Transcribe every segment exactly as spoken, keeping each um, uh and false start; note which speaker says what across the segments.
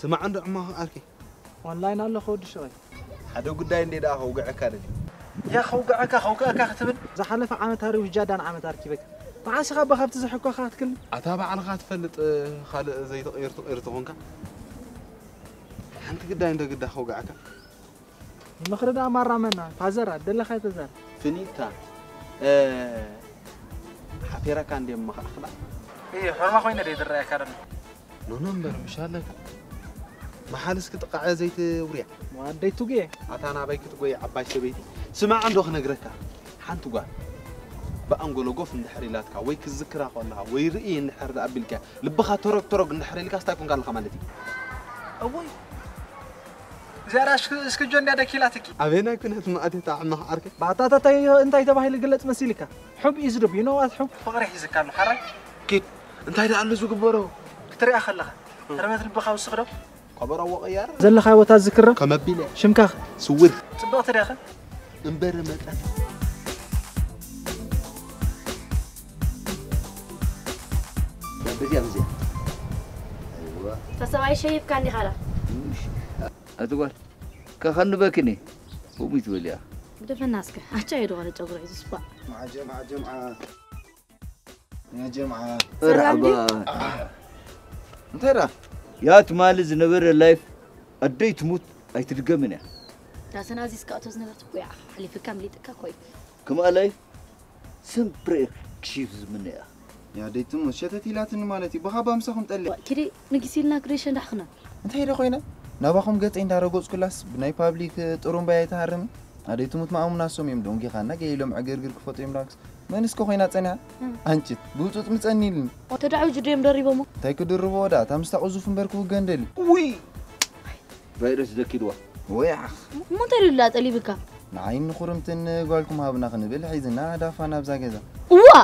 Speaker 1: سمع عنده عمه أركي
Speaker 2: والله نالله خود شوي
Speaker 1: هذا قداي إني ده هو قاعد كارد
Speaker 2: يا خوقعك خوقعك ختبن زحلف عامة هاري وجادان عامة هاركيبك ما عاش غاب خفت زحكوا خات كل
Speaker 1: أتابع أنا خات فلت خال زي يرت يرتقونك أنت قداي إنت قدا خوقعك
Speaker 2: المخرج مرة منا فازر دل خيط زر
Speaker 1: فنيتا حفيرة كان دي مخ أخلا
Speaker 2: إيه حرمة خوينا دي درة كارن
Speaker 1: نو نمبر مش هلا محالس كتقع زيت وريع
Speaker 2: وادي توجي
Speaker 1: أتانا بيك تقوي عباش بيتي سمع عنده خنا قرتها حنتو قال بأنقول وقف النحري لا تكا ويك الذكرى قالها ويرئي النحر ذا قبلك لبخا ترق ترق النحري اللي كاستاكون قال خمالتي
Speaker 2: أوي زارش اسك جون هذا كيلاتك
Speaker 1: أبينا كنت ما أتي تعمل حركة
Speaker 2: بعطاتا تاي أنت يتبعي اللي قلت مسيلك حب يزرب ينو وات حب
Speaker 3: فقري يزكى له حرك
Speaker 1: كيف أنت هيدا على زوج برو
Speaker 3: كتري أخلها رميت البخا والصغرى
Speaker 1: خبر وغيار
Speaker 2: زل خاي وتا ذكر
Speaker 1: كم بيله
Speaker 2: شمكا
Speaker 1: سور
Speaker 3: تبغى تريخه
Speaker 1: انبرمت بزيان بزيان
Speaker 4: ايوه فسواي شيء كان لي خاله
Speaker 5: أتقول كخن بكني هو متوليا
Speaker 4: بدفن ناسك أحكي يدو على جبر عيد أسبوع
Speaker 6: مع جماعة جماعة يا جماعة
Speaker 5: مرحبا انت را يا تمالز نبر اللايف أدي تموت أي ترجمنا
Speaker 4: لكن عزيز كأتوز نبرت ويا حلي في كاملي تكا كوي
Speaker 5: كم علي سمبر كشيف زمنيا
Speaker 6: يا ديتم شتتي لا تنمالتي بخابا مسخم تقلي
Speaker 4: كده نجسيلنا كريشن دحنا
Speaker 6: انت هيدا خوينا نباخم قط عند رجوز كلاس بناي بابليك تورون بيت هرم هذه تموت معهم ناسهم يمدون كي خاننا جاي لهم عجرجر كفوت يملاكس ما نسكو خوينا تصنع أنشت بوتوت متسنيلن
Speaker 4: وتدعو جديم دريبهم
Speaker 6: تايكو دربوا دا تامستا عزوف مبركو جندل
Speaker 5: وي فيروس ذكي
Speaker 6: ويا
Speaker 4: مو تري لا تقلي بك
Speaker 6: نعين خرمتن قالكم هابنا خنبل حيزنا دافانا بزا كذا
Speaker 4: وا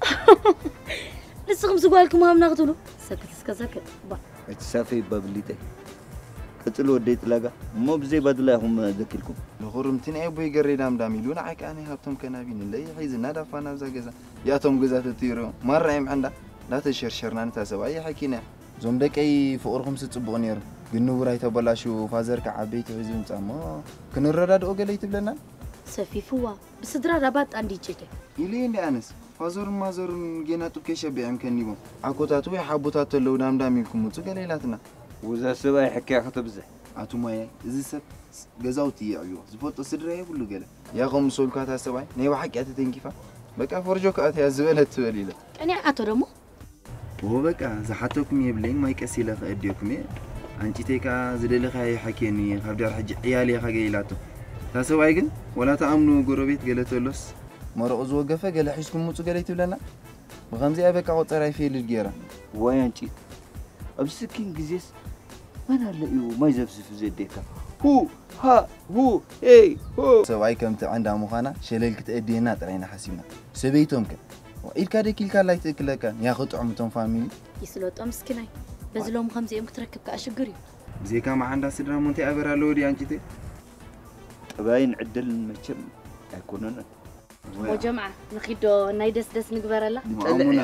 Speaker 4: لسه خمس قالكم هم ناخذونه سكت سكت سكت با
Speaker 5: اتسافي بابليتي قتلوا وديت لاغا مو بزي بدلاهم ذكركم
Speaker 6: لخرمتن اي بو يغرينا مداميلون عيك اني هبتم كنابين اللي حيزنا دافانا بزا كذا ياتهم غزات تيرو مره يم عنده لا تشرشرنا انت سبا اي حكينا زوم دقي فقركم صبغ نير ግንውራይ ተበላሹ ፋዘር ከዓበይቲ ሒዙን ጻማ ክንረዳድኦ ገለይት ብለና
Speaker 4: ሰፊፉዋ በስድራ ራባት አንዲ ይጨደ
Speaker 6: ኢሊ እንዲ አንስ ፋዘር ማዘሩን ገና ጡብ ከሸበያም ከኒቦ አቆታቱ ወይ ሓቦታት ተለው ዳምዳም ይልኩም ጽ ገለይላትና
Speaker 5: ወዛ ሰባይ ሕካያ ከተብዘ
Speaker 6: አቱማይ እዚ ሰብ ገዛውቲ ይዕዩ ዝፈጦ ስድራይ ሁሉ ገለ ያቆም ሶልካታ ሰባይ ናይ ዋሐቂያተ ተንኪፋ በቃ ፈርጆ ከአት ያዝበለት ትበሊለ
Speaker 4: እኔ አቶ ደሞ
Speaker 6: ወበቃ ዘሓተኩም ይብለኝ ማይቀሲለ ከእዲኩም أنت تيكا زدلي خاي حكيني خبدار حج عيالي خاجيلاتو تاسواي جن ولا تأمنوا قربيت قالت لوس مرة وقفة قال حيسكم موتو قالت لنا بغمزي أبيك عود طراي في الجيرة
Speaker 5: وين أنت أبسكين جزيس ما نلاقيه ما يزفزف زي ديكا هو ها هو إيه هو
Speaker 6: سواي كم عندها مخانا شليل كتأدينا ترينا حسينا سبيتهم كان وإل كادي كيل كان لا يتأكل كان ياخد عمتهم فاميلي
Speaker 4: يسلوت أمسكناي بزلهم خمسة يوم تركب كأشجري
Speaker 6: زي كم عندها سدرا مونتي أبرا لوري أنتي
Speaker 5: باين عدل مشم يكوننا
Speaker 4: وجمعة نخيدو نايدس دس نقبر الله
Speaker 6: مامونا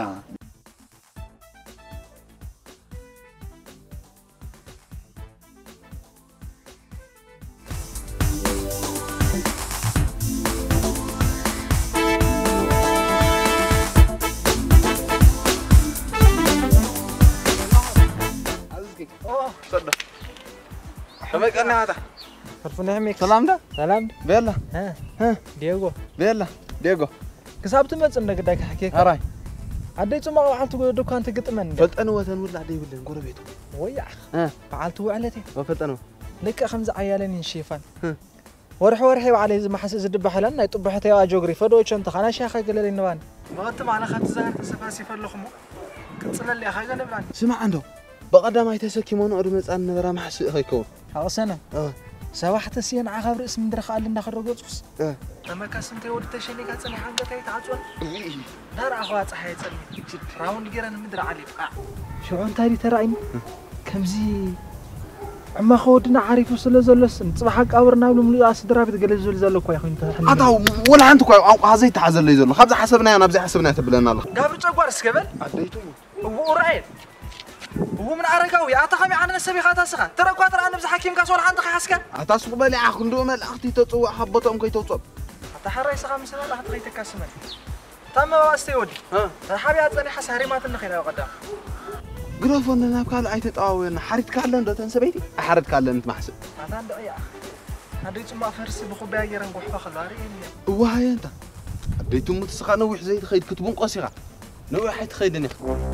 Speaker 1: تمام كأني هذا
Speaker 2: فرفنا عميك
Speaker 1: سلام ده
Speaker 2: سلام
Speaker 1: بيلا
Speaker 2: ها
Speaker 1: ها
Speaker 2: دييغو
Speaker 1: بيلا دييغو
Speaker 2: كسبت مص نغداك حكيك
Speaker 1: هراي
Speaker 2: عديتو ما حالتو دكان تقطمن
Speaker 1: فلطن وتن ولا عدي بلن قربيتو
Speaker 2: ويا
Speaker 1: ها
Speaker 2: فعلتو وعلتي
Speaker 1: وفلطنو
Speaker 2: لك خمس عيالين شيفان ورح ورحي وعلي ما حس زد بحلنا يطبحتي اجوغري فدوچ انت خنا شيخه قللي نبان
Speaker 3: ما انت معنا خد زهر تسفاسي فلخمو كنصلل لي خاجه نبلان
Speaker 1: سمع عنده بقدام يتسكمون قدم مصان نبره محس هيكون
Speaker 2: حسنا اه سواحت سين عخبر اسم درخ قال لنا خرجوس
Speaker 1: اه
Speaker 3: اما كاسنت ود تشني كصني حنجتاي تعصون دار اخوا صحي صني راون غيرن مدر علي
Speaker 2: شو انت هذه تراين كمزي عما خودنا عارف وصل زلس صباح قبرنا بلو اسدرا بتجلزل زلو كو يخون انت
Speaker 1: اتاو ولا انت كو هذا تعزل لي زلو خبز حسبنا انا بزي حسبنا تبلنا الله
Speaker 3: قبر صغار اسكبل
Speaker 1: عديتو
Speaker 3: ورايد هو من عرقاوي أعتقد عن السبي خاتسخة ترى قاتل أنا بزح حكيم كاسول عندك حسكة
Speaker 1: أتاسق بالي عقل دوما الأختي تطوع حبطهم كي توصل
Speaker 3: تحرى سخة مثلا لا تغيت كاسمن تم واستيودي ها حبي أتني حس هريمات النخيل قدام
Speaker 1: جرافون أنا بقال عيت تقاوين حريت كالن ده تنسبيتي أحرت كالن تمحسب
Speaker 3: هذا عنده يا هذا يسمى فرس بخبيا يرن قحفة خلاري
Speaker 1: وهاي أنت بديتم متسقى نوح زي تخيد كتبون قصيرة نوح حيت خيدني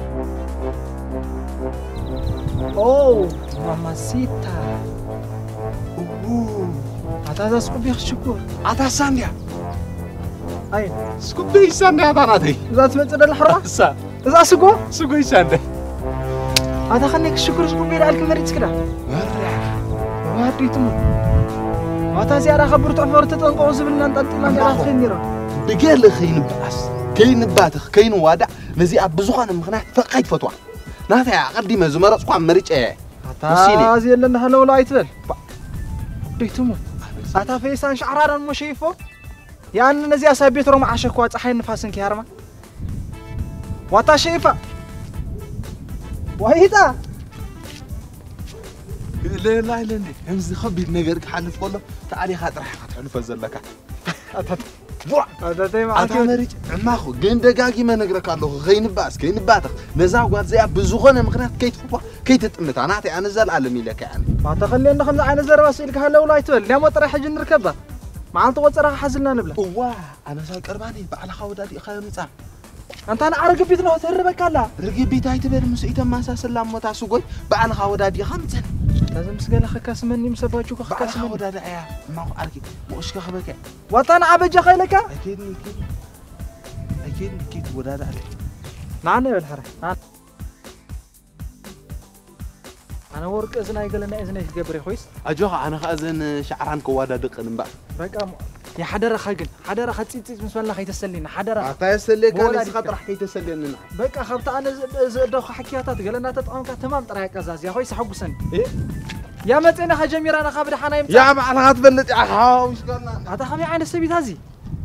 Speaker 2: أوه ماماسيتا
Speaker 1: أوه
Speaker 2: هذا سكوبي شكور
Speaker 1: عطا سانديا
Speaker 2: أين
Speaker 1: سكوبي سانديا تاناتي
Speaker 2: إذا تمت إلى الحرة
Speaker 1: سا
Speaker 2: إذا سكو
Speaker 1: سكوبي سانديا
Speaker 2: هذا خليك الشكر سكوبي لعلك مريت كده
Speaker 1: مرح
Speaker 2: وهدي تمو هذا زيارة خبرت عفورت تنقو زبلنا أنت أنت ما جرات خينيرا
Speaker 1: بقال خين بأس كين باتخ كين وادع نزي أبزوخان مخناح فقيت فتوى نافع عقدي ما زمرة سقوا مريج إيه
Speaker 2: هذا زي اللي نحلو لا يتبل ديتمو هذا فيسان شعران مشيفو يعني نزي أسابيت روم عشق وات أحين نفاسن كهرما واتا شيفا وهيدا
Speaker 1: لا لا لا همز خبيت نجارك حلف كله تعالي خاطر حلف زلك
Speaker 2: هذا دايما
Speaker 1: أنت مريج عماخو جين دقاقي ما نقرأ كله غين باس كين باتخ نزاع قاد زي بزوجنا مقنعت كيت فوا كيت تمت أنا أعطي أنا زال عالمي لك يعني
Speaker 2: ما تخلي إن خمسة عين زر واسيلك هلا ولا يتول ليه ما ترى حاجة نركبها ما أنت وتصرخ حزلنا نبله
Speaker 1: واه أنا زال قرباني بعلى خوداتي خير نصام
Speaker 2: أنت أنا عارف بيت له تهربك هلا
Speaker 1: رجع بيت هاي تبر مسيئة ما أساس اللام وتعسوقي بعلى خوداتي خمسة
Speaker 2: لازم سجل خكاس مني مسباجوك
Speaker 1: بعلى
Speaker 2: خكاس مني
Speaker 1: خوداتي يا ما هو أركي مش كخبرك
Speaker 2: وطن عبد خيلك
Speaker 1: أكيد أكيد أكيد أكيد ودادا
Speaker 2: نعني بالحرة نعم أنا ورك إذن يقول لنا إذن يجبري خويس
Speaker 1: أجوها أنا خازن شعران كوادا دقن بقى
Speaker 2: رقم يا حدر خاجن حدر خاتيت بسم الله خيت السلينا حدر
Speaker 1: عطاي السلي كان
Speaker 2: ولا
Speaker 1: يسقط راح كي تسلينا
Speaker 2: بك أخذت أنا زدوخ حكياتات قال لنا تطعم كتمام ترى كزاز يا خويس حق سن
Speaker 1: إيه
Speaker 2: يا مت أنا حجمير أنا خابر حنا يمتى
Speaker 1: يا عم على هات بلت يا حاو مش قلنا
Speaker 2: هذا خمي عين السبيت هذي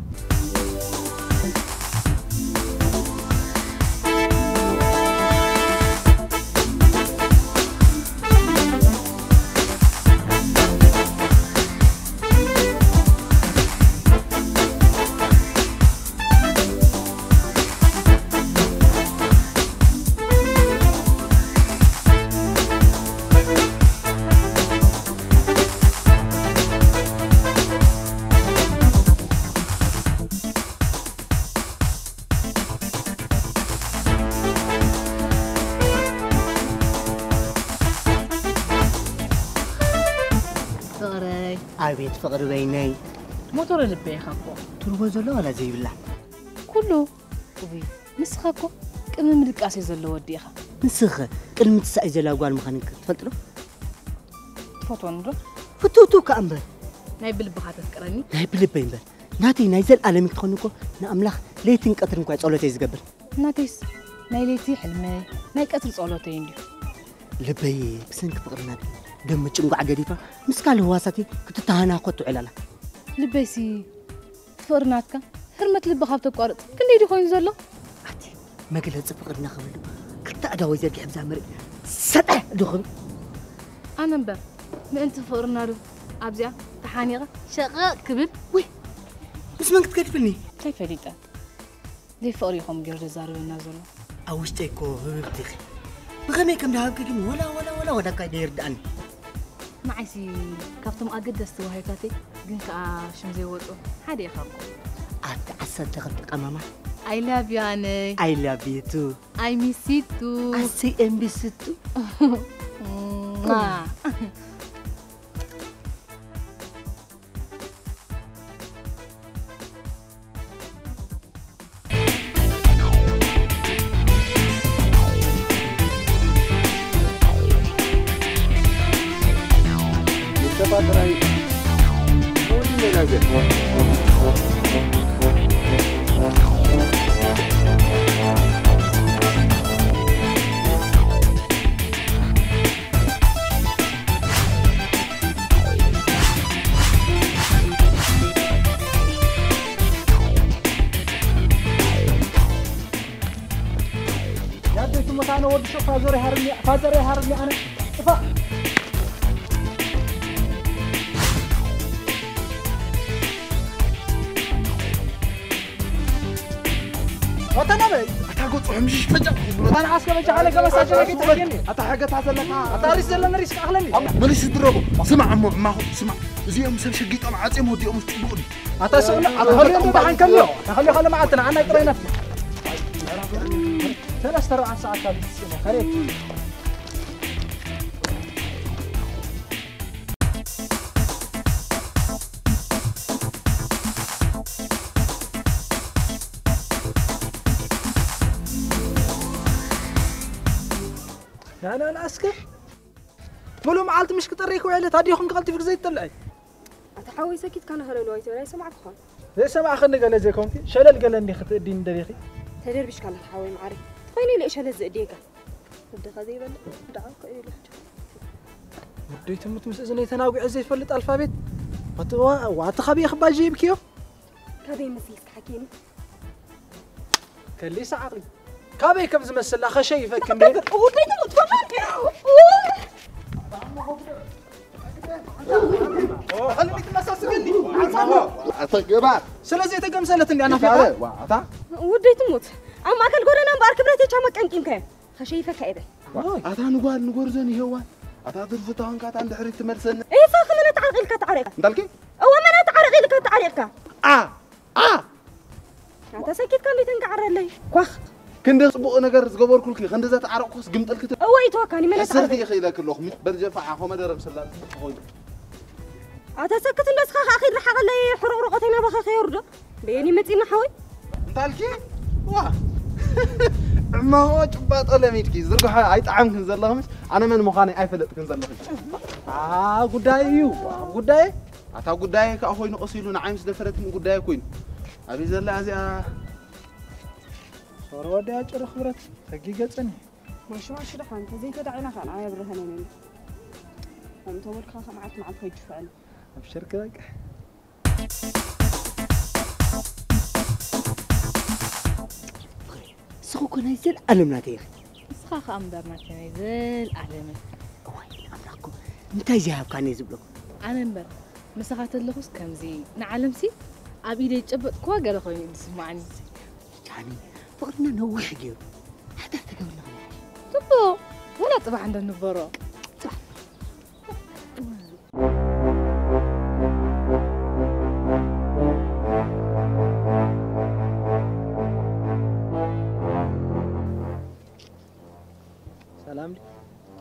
Speaker 7: عبيد فقر بيني
Speaker 4: موتور اللي خاكو
Speaker 7: تربو زلو ولا زي بالله
Speaker 4: كله وي نسخاكو كم ملك أسي زلو وديها
Speaker 7: نسخ كلمة ساي زلا قال مخانك تفضلوا
Speaker 4: تفوتون رو
Speaker 7: فتوتو كأمبر
Speaker 4: ناي بالبخات تكرني
Speaker 7: ناي بلبين بل ناتي نايزل عالمك تخونكو نأملاخ ليتين قطرن كوي صولتي يزقبل
Speaker 4: ناتيس ناي ليتي حلمي ناي قطر صولتي ينديو
Speaker 7: لبي بسنك فقرنا دم تشنقو عقديفا مسكال هواساتي كنت تهانا قطو علالا
Speaker 4: لبيسي فقرناتك هرمت لبخات تقارط كني دي خوين زلو
Speaker 7: عتي ما قلت فقرنا خبلو كنت أداوي زرقي حبزا مري سطح دخل
Speaker 4: أنا مبر ما أنت فقرنا له أبزع تحانيغة شقاق كبل
Speaker 7: وي بس ما كنت كتفلني
Speaker 4: كيف ريتا دي فقريهم جرد زارو النازلو
Speaker 7: أوشتيكو هبتخي بغمي كم دهاب كجيم ولا ولا ولا ولا كاي يردان
Speaker 4: معيسي كفتم أقدست وهيكاتي جنك شم زي وطو هادي يخاكو
Speaker 7: أت عسل تغلط قماما
Speaker 4: I love you honey
Speaker 7: I love you too
Speaker 4: I miss you too
Speaker 7: I see and miss you too
Speaker 4: Mwah.
Speaker 1: تفاتراي قولي لنا قد
Speaker 2: يا أنت ثم كانوا ود شو فازر يهرني فازر يهرني أنا طفا وتنبي
Speaker 1: أتاقو صحو مشيش فجأة
Speaker 2: أنا عسكر مجا على قبس أجل كي تفجني
Speaker 1: أتا حاجة تعزلك
Speaker 2: أتاريس زلنا ريسك أغلني
Speaker 1: ماليش يدربو سمع عمو عماخو سمع زيهم سب شقيقة معاصي مودي أمس تبوني
Speaker 2: أتسألنا أتخلي أنت بحن كميو خلي خلي معتنا عنا يقرأي نفسي ثلاث أربع ساعات هذه السنة خليك لا لا لا أسكت بلو معلت مش كتريك وعلت هذه يخون قلتي فيك زي التلعي
Speaker 8: أتحاوي سكت كان هلا الوقت ولا يسمعك خان
Speaker 2: ليش ما أخذنا قال زي كونتي شلل قال إني خت الدين دريخي
Speaker 8: تدير بيش كان تحاوي معري تخيلي ليش هلا زقديك بدي خذي بل دعوك إيه لحجة
Speaker 2: بديت مت مسألة تناوي عزيز فلت ألفابيت وتوا واتخبي أخبار جيب كيو
Speaker 8: كابي مسيس حكيني
Speaker 2: كان لي سعقلي كابي كم زمسل أخ شيء فكني
Speaker 8: وبيت متفهم
Speaker 2: خليني تمسس مني
Speaker 1: أتقبع
Speaker 2: سلازي تقم سلت اللي أنا فيها
Speaker 1: وعطا
Speaker 8: ودي تموت أما أكل قرنا بارك بريتي كم كان كم خشيفة كأيده
Speaker 1: أتا نقول نقول زني هو أتا ضرفت هون كات عند حريت مرسل
Speaker 8: إيه فاخ من تعرقل كتعرق
Speaker 1: دالكي
Speaker 8: أو من تعرقل كتعرق
Speaker 1: آه آه
Speaker 8: أنت سكت كان بيتنقعر لي كوخ
Speaker 1: كنت صبوا نجار زجبر كل كي خند ذات عرق خص قمت الكتب
Speaker 8: أو يتوكاني من
Speaker 1: سرتي يا أخي ذاك اللوخ مت برجع فعه ما درم سلام خوي
Speaker 8: أنت سكت بس خا أخي رح أغلي حرق رقتنا بخا خير ده بيني متين حوي
Speaker 1: دالكي واه ما هو جبات ولا ميتكي زرقوا حي عيط عم كنزل لهم أنا من مخاني أي فلت كنزل لهم
Speaker 2: آه قدايو قداي
Speaker 1: أتا قداي كأخوي نقصيلون عايمس دفرت من قداي كوين أبي زل عزيا
Speaker 2: صار ودي أجر خبرت حقيقة سني
Speaker 8: ما شو ما شرح أنت زين كده عينك أنا عيب رهنين أنت أول خاخ معك مع الخيج فعلا
Speaker 2: أبشر كذا
Speaker 7: سخو كنا يزل ألم ناتيخ
Speaker 4: سخاخ أمدار ناتينا يزل أعلمي
Speaker 7: وين أملاكم انتي جهاب كان يزبلكم
Speaker 4: أنا نبر مسخات اللخص كمزي نعلمسي أبي دي تشبت كوا قال خويني تسمعني
Speaker 7: يعني فقدنا نوح جيو حتى تقول لنا
Speaker 4: تبو ولا طبعا عند النبرة
Speaker 7: صح
Speaker 2: سلام لي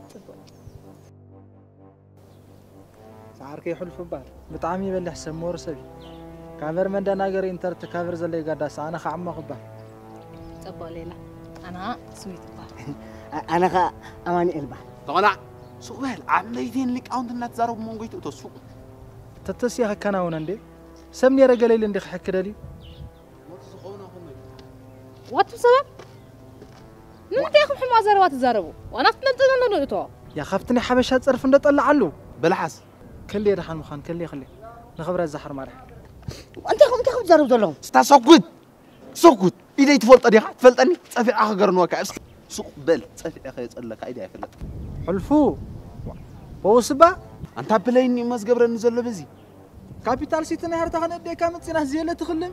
Speaker 2: سعرك يحلف بار بطعمي بلح سمور سبي كافر من دناغر انترت كافر زلي قداس انا خعم خبار
Speaker 4: تبو ليلى أنا سويت بار
Speaker 7: أنا خا أماني البحر
Speaker 1: طلع سؤال عمليتين لك أنت نتزارب من قيت وتسوق
Speaker 2: تتسيا كنا ونندي سمني رجلي اللي ندخ حكدلي
Speaker 4: وات بسبب نمت يا أخي محمد زروات تزاربوا وأنا فتنت نطوا
Speaker 2: يا خفتني حبشة صرف ندت طلع علو
Speaker 1: بالحس
Speaker 2: كلي رحان مخان كلي خلي نخبر الزحر مرح
Speaker 7: وأنت خم تخم زارو دلهم
Speaker 1: ستا سوقت سوقت إذا يتفلت أديها تفلتني تسافر آخر قرن وكأس سوق بل تسافر آخر يسألك إذا يفلت
Speaker 2: حلفو بوسبا
Speaker 1: أنت بلايني ماس قبر نزل بزي
Speaker 2: كابيتال سيتنا هرتا خن أدي كامت سنة زيلة تخلم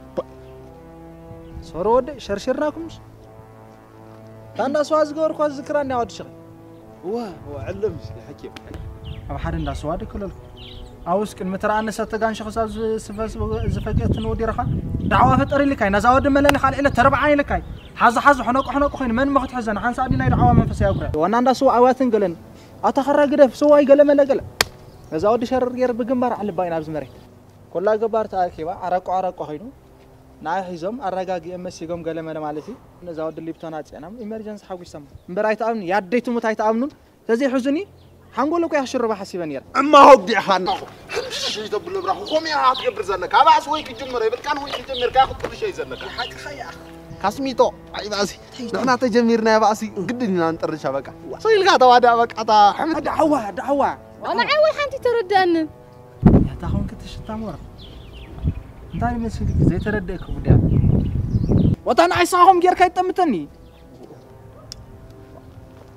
Speaker 2: صار ودي شرشرناكمش تانا سواز قور خواز ذكراني عود شغل
Speaker 1: واه هو علمش يا حكيم
Speaker 2: أو حد عنده سواد كله أوس كن متر أنا ستجان شخص زفاز زفاجة نودي رخا دعوة فتري لكاي نزود ملاني خال إلى تربعين لكاي حاز حاز حناق حناق خين من ما خد حزن حان سعدنا دعوة من فسيا وكره وانا عنده سو عواتن قلن أتخرج كده في سواي قلم ملا قلم نزود شر يرب جنبار على باين أبز مريت كلها جبار تأكيد عرق عرق خينو ناي حزم الرجاجي أم سيجم قلم أنا مالتي نزود اللي بتناعت أنا إمرجنس حاجة سام مبرايت أمن يديت متايت أمنون تزي حزني حنقول لك يا شر بحسي بنير
Speaker 1: أما هو بدي حنا شيء تبلو براح وقوم يا عاد قبر زنك هذا عسوي كجمر يبل كان هو يجمر كاخذ كل شيء زنك حق خيا كاسميتو أي باسي نحن تجمرنا باسي قدنا نطرشها بقى صيل قاعد وادا بقى تا حمد
Speaker 2: دعوة دعوة
Speaker 4: وأنا عاوي حنتي تردن
Speaker 2: يا تاخون كنت شتامور انت اللي مسكك زي تردك وديا وطن عيساهم غير كاي تمتني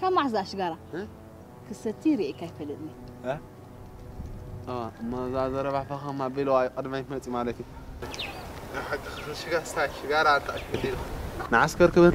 Speaker 4: كم معزة أشجارة كستير إيه كيف فلتني
Speaker 1: ها اه ما زاد ربع فخم ما بيلو قدمي متي مالتي حق شجار ستاي شجار على تأكيد نعسكر كبر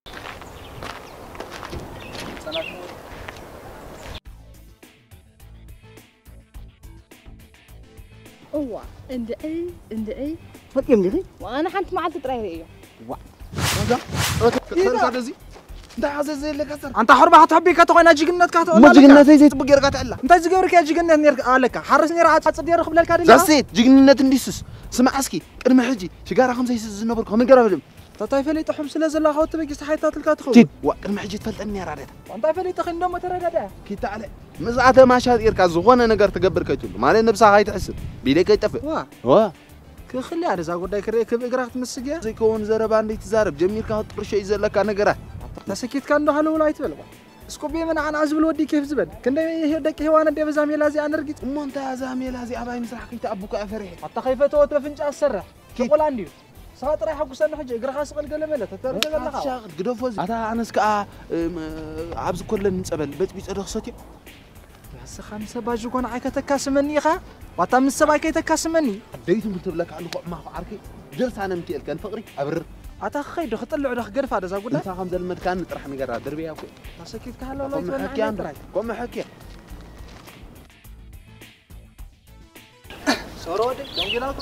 Speaker 4: أوه عند أي عند أي
Speaker 7: فكيم لي
Speaker 4: وأنا حنت معلت تراي إيه
Speaker 1: هذا هذا هذا زي ده عزيز زي اللي كسر
Speaker 2: أنت حرب هتحبي كاتونا جيجنت كاتونا
Speaker 6: ما جيجنت زي زي تبقى رقات علا
Speaker 2: أنت زجورك يا جيجنت نير عليك حرسني راح تصدي رخب لك هذا
Speaker 6: زاسيت جيجنت نديسس سمع اسكي قدم حجي شجار خمسة يسز نبرك هم قرب
Speaker 2: تطايف لي تحب سلا زلا خوت بيجي صحيتات الكاتخو
Speaker 6: تيد وقدم حجي تفلتني رادت
Speaker 2: أنت فلي تخن دم ترى
Speaker 6: كي تعالى مزعته ما شاد يركز زغونه نجار تقبر كتول ما نبسا هاي تحسب بيدك يطفئ
Speaker 2: وا
Speaker 6: وا
Speaker 2: كخلي هذا زاغو داي كري كب اقراخت مسجيا
Speaker 6: زي كون زربا اندي تزارب جميل كان طرش يزلك نغرات
Speaker 2: تسكيت كان ده حلو لا يتبل اسكو بي من انا عزبل ودي كيف زبد كنده هي دك هوانا دي بزامي لازي انا رقيت
Speaker 6: امو انت زامي لازي اباي مسرح كنت ابوك افرح
Speaker 2: حتى خيفه توت بفنجا اسرح تقول عندي ساطر يحق سن حجي اقرا خاص قل مله تترجل لها
Speaker 6: شاغل قدوفوز اتا انس كا عبز كل نصبل بيت بيت رخصتي
Speaker 2: بس خمسه باجو كون عيك تكاسمني خا واتا من سباي كي تكاسمني
Speaker 6: ديت متر لك على ما عاركي جلس انا متيل كان فقري ابرر
Speaker 2: اتا خيد خطلع دخ قرف هذا زاغو
Speaker 6: انت خمس المد كان نطرح نقرا دربي اكو
Speaker 2: تسكيت كهلا لا
Speaker 6: قوم حكي عندك قوم حكي
Speaker 2: سورودي دنجلاكم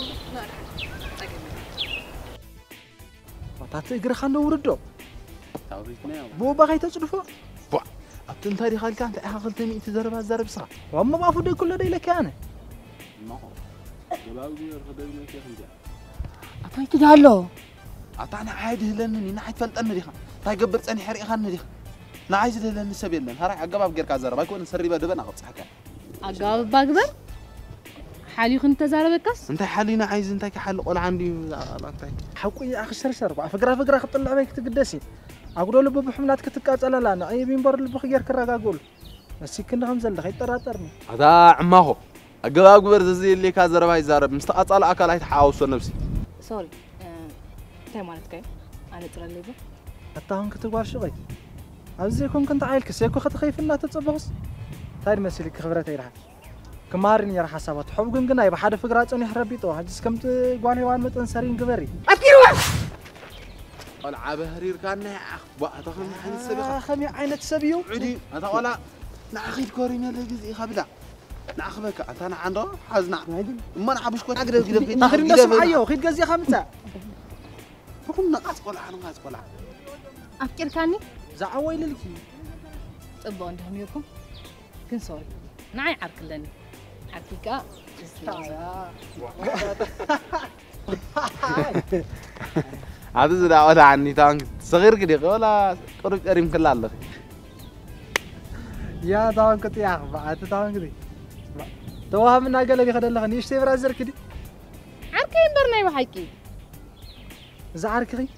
Speaker 2: وتات اقرا خنده وردو بو باغي تصدفو
Speaker 6: بو ابت انت دي خالك انت اخلت مئة تزرب زرب صح
Speaker 2: وما بافو دي كل دي لك انا
Speaker 1: ما هو جباوي يرخدني كيف نجا
Speaker 7: أطاي تدالو
Speaker 6: اعطانا عادي لانني نحيت فلطن ديخا تاي قبر صني حريقان ديخا نا عايز لان سب يلن هراي عقباب غيركا زرب ايكون نسري بدبن اقصحك
Speaker 4: عقباب باقبر حالي كنت زاربكس
Speaker 6: انت حالينا عايز انت كحل قول عندي انت
Speaker 2: حقي اخ سرسر فقرا فقرا خطلع بك تقدسي اقول له بحملات كتقاصل لا انا اي بينبر البخير كراغاغول بس كنا خمسه اللي يطراطرني
Speaker 1: هذا عماهو عقباب غبر زي اللي كازرباي زارب مستقاصل اكل هي تحاوسو نفسي
Speaker 4: سوري انت مالتك انا ترليبه
Speaker 2: حتى هون كتغوار شغي ازيكم كنت عايلك سيكو خط خيفنا تتصبغس تاير مسلك خبرتي راح كمارني راح حسابات حبكم كنا يبقى حدا فقرات اني حربيتو حجس كمت غواني وان متن سرين غبري
Speaker 7: أفكروا
Speaker 1: العاب هرير كان اخ بقى تخم عين السبيخه
Speaker 2: خمي عينة سبيو
Speaker 1: عدي هذا ولا ناخذ كوريم يلا جزء خبدا ناخذك انت انا عنده حزنا ما نعبش كون اقدر كده
Speaker 2: اخر الناس معايا خيد غزي خمسه
Speaker 1: بكم نقاص ولا نقاص ولا
Speaker 4: افكر كاني
Speaker 2: زعوي لك
Speaker 4: طبوا عندهم يكم كن سوري نعي عرك لني حقيقه
Speaker 1: هذا زدا ولا عني تانك صغير كده ولا قرب قريم كلا الله
Speaker 2: يا داون كنت يا اخ بعد داون كده توها من قال لي خد لغني ايش تبرا زر كده
Speaker 4: عركي برناي وحكي
Speaker 2: زعرك غي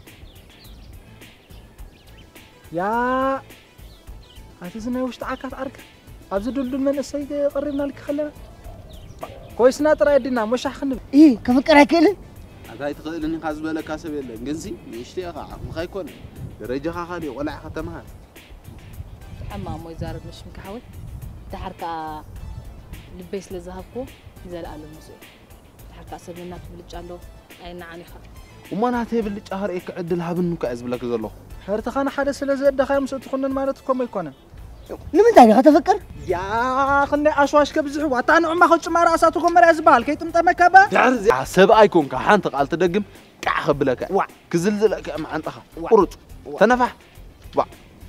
Speaker 2: يا هتزنا وش تعاكت عرك ابز دلدل من السيد قربنا لك خلنا كويسنا ترى يدينا مش حخنب
Speaker 7: إيه كفكر هكذا
Speaker 1: هذا يتخيل اني خاز بالك كاسب يلا جنسي يشتي اخا ما يكون درجه خالي ولا ختمها
Speaker 4: حمام ويزارب مش مكحول تحركا لبيس لذهبكو زي القلب مسؤول تحركا سبنا تبلج اي نعني خا
Speaker 1: وما ناتي بلج اهر ايك عدل هابن كاز بلك زلو
Speaker 2: حرت خان حدا سلا زد خايم سو تخنن مالتكم يكون
Speaker 7: لمن تاني تفكر
Speaker 2: يا خني اشواش كبزحو واتانع ما خص ما راساتكم مرا زبال كيتم مكبا
Speaker 1: تعرز حسب ايكون كحانت قال تدقم كع خبلك وا كزلزلك مع انتخ قرط تنفح وا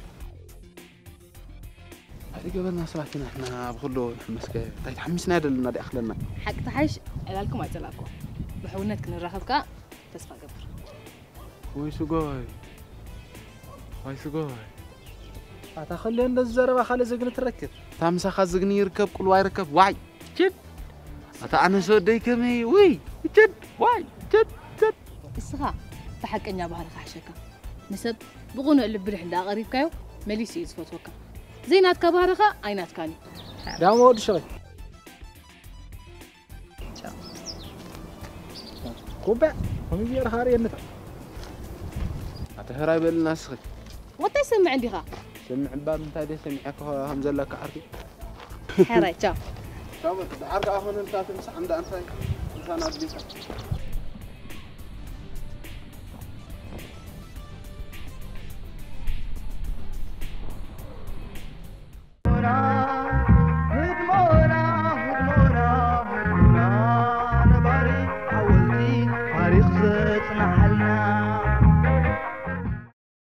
Speaker 1: هذه قبلنا صباحنا احنا بخلو مسكه تحمسنا يدلنا دي اخلنا
Speaker 4: حق تحيش لكم ايتلاكو بحونتك نرخبك تسفى قبر
Speaker 1: وي سوغاي وي سوغاي
Speaker 2: اتخلي عند الزربه خلي زقن تركب
Speaker 1: تامسا خزقني يركب كل واي يركب واي جد اتا انا سو ديكمي وي جد واي جد جد
Speaker 4: اسخا تحقنيا بحر خحشكا نسب بغونو اللي بريح دا قريبكايو مليسي يزفوتوكا زينات كبارخا عينات كاني
Speaker 2: دام ود شغل كوبا هم يير هاري انت
Speaker 1: اتا هراي بالناس
Speaker 4: وات يسمع عندي خا
Speaker 1: سمع باب انت هذه سمعك هم زلك عرفي
Speaker 4: حراي تشاو
Speaker 1: تمام عارف اخون انت تمسح عند انت انسان اديك